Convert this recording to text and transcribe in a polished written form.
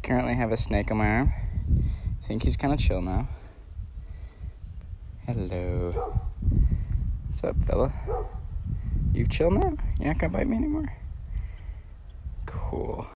currently have a snake on my arm. I think he's kind of chill now. Hello. What's up, fella? You chill now? You're not gonna bite me anymore? Cool.